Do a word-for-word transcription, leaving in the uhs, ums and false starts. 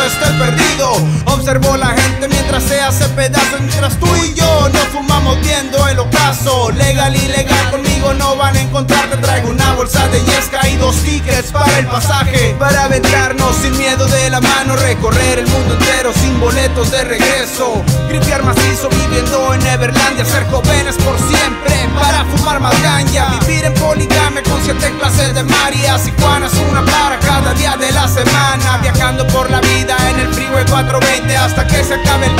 estoy perdido. Observo la gente mientras se hace pedazos, mientras tú y yo nos fumamos viendo el ocaso. Legal, ilegal, conmigo no van a encontrar. Te traigo una bolsa de Yesca y dos tickets para el pasaje, para aventarnos sin miedo de la mano, recorrer el mundo entero sin boletos de regreso. Gripear macizo viviendo en Neverlandia, ser jóvenes por siempre para fumar más ganja. Vivir en poligamia con siete clases de Marias y Juanas, una para cada día de la semana. Viajando por la vida en el freeway cuatrocientos veinte hasta que se acabe el